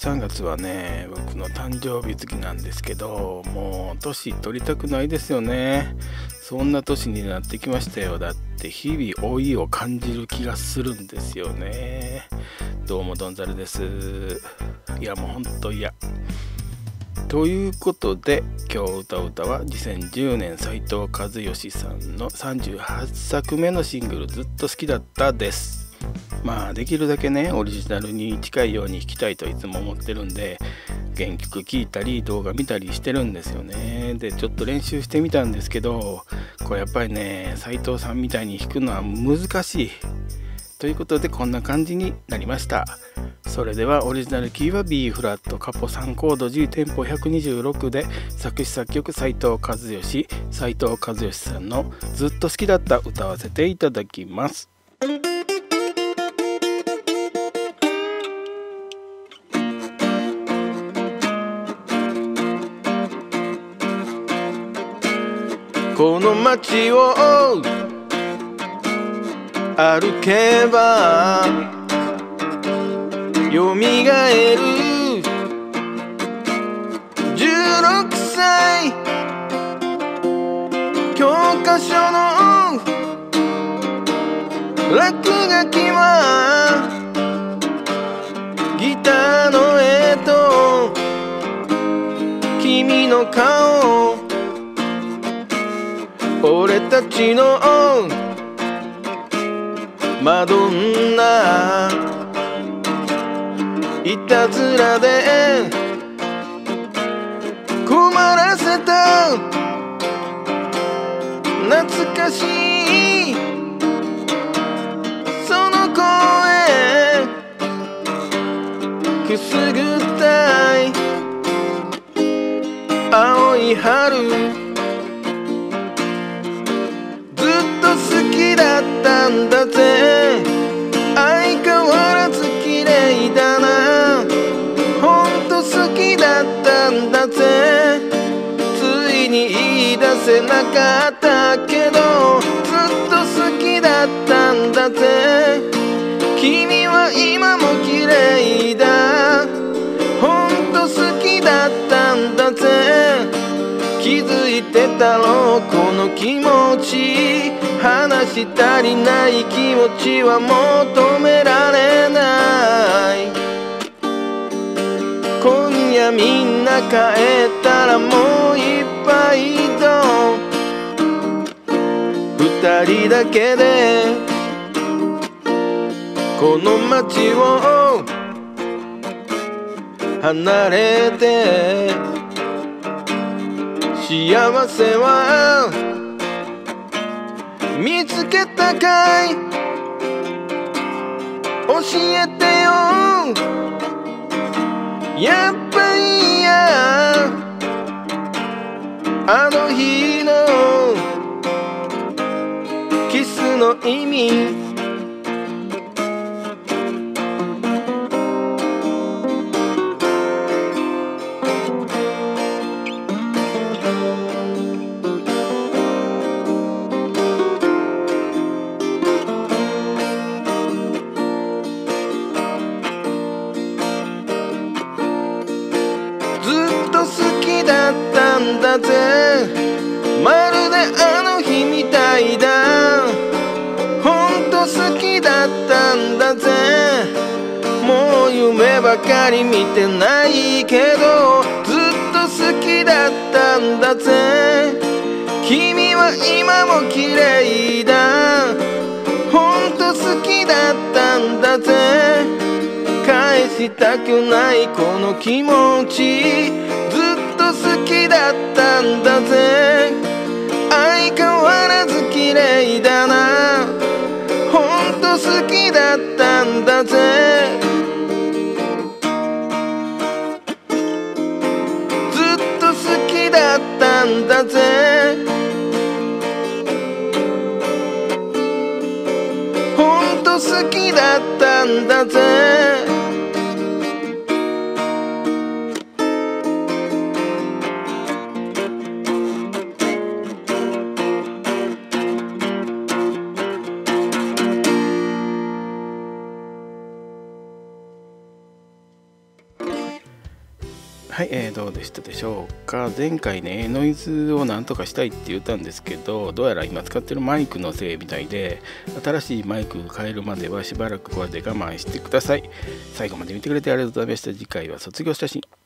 3月はね、僕の誕生日月なんですけど、もう年取りたくないですよね。そんな年になってきましたよ。だって日々老いを感じる気がするんですよね。どうもドンザルです。いやもうほんと嫌。ということで今日歌う歌は2010年斉藤和義さんの38作目のシングルずっと好きだったです。まあできるだけねオリジナルに近いように弾きたいといつも思ってるんで、原曲聴いたり動画見たりしてるんですよね。でちょっと練習してみたんですけど、これやっぱりね斉藤さんみたいに弾くのは難しいということでこんな感じになりました。それではオリジナルキーは B フラットカポ3コード G テンポ126で、作詞作曲斉藤和義さんのずっと好きだった歌わせていただきます。この街を歩けばよみがえる16歳、教科書の落書きはギターの絵と君の顔、俺たちのマドンナ、いたずらで困らせた懐かしいその声、くすぐったい青い春、好きだったんだぜ、相変わらず綺麗だな、ほんと好きだったんだぜ、ついに言い出せなかったけどずっと好きだったんだぜ、君は今も綺麗だ、ほんと好きだったんだぜ、気づいてたろうこの気持ち、話したりない気持ちは求められない、今夜みんな帰ったらもういっぱいと二人だけでこの街を離れて、幸せは見つけたかい、教えてよ、やっぱりやあの日のキスの意味、だぜ、まるであの日みたいだ、ほんと好きだったんだぜ、もう夢ばかり見てないけどずっと好きだったんだぜ、君は今も綺麗だ、ほんと好きだったんだぜ、返したくないこの気持ち、好きだったんだぜ、相変わらず綺麗だな、ほんと好きだったんだぜ、ずっと好きだったんだぜ、ほんと好きだったんだぜ。 はい、どうでしたでしょうか。前回ね、ノイズをなんとかしたいって言ったんですけど、どうやら今使ってるマイクのせいみたいで、新しいマイク変えるまではしばらくこれで我慢してください。最後まで見てくれてありがとうございました。次回は卒業写真。